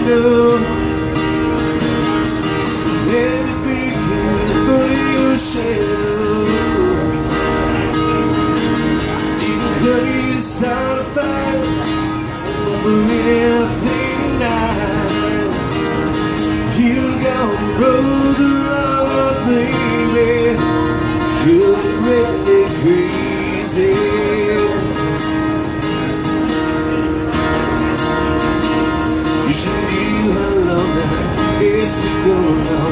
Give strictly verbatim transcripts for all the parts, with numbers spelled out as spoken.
window. Let it be for your shadow. Even could you start a fire over anything tonight. You gonna roll the road, baby. You're redneck crazy. You should knew how long now it's been going on.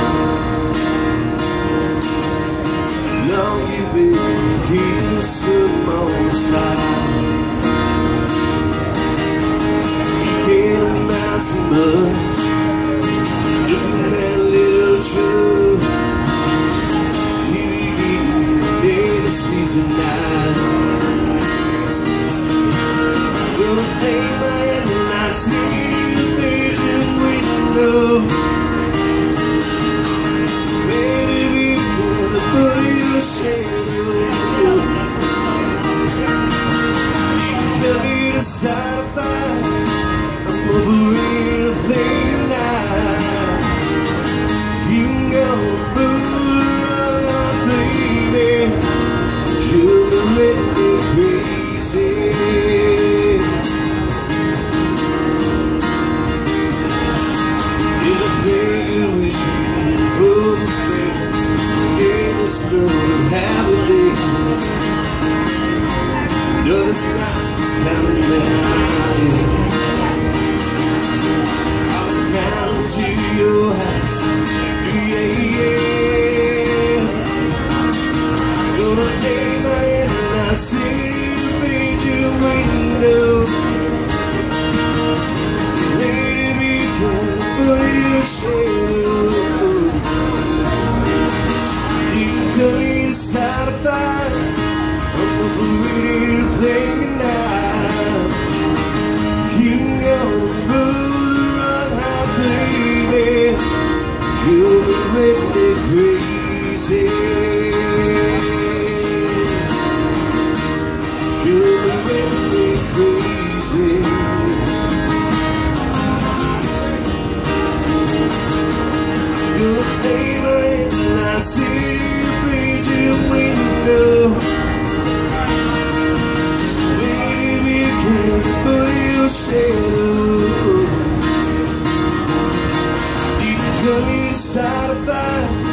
Long you've been here, some on the side. You can't amount to much. Look at that little truth. You need to sleep tonight. Gonna pay my headlights in the bedroom window. Ready before the foot of your shadow. You can tell me to start a fire. I'm over anything now. You can go move around, baby. You're the redneck crazy. In a figure wish you both the friends in the snow and happy days. No, it's not counting down. I'll count to your house. Yeah, yeah. Gonna lay my head and I see the bedroom window. Lady, because for your shadow. You can come here to start a fire. I'm over anything now. You can go move the run high, baby. You're the redneck crazy. You're the redneck crazy. You're the neighbor and I see you through your window. Maybe because for your shadow. You can come here to start a fire.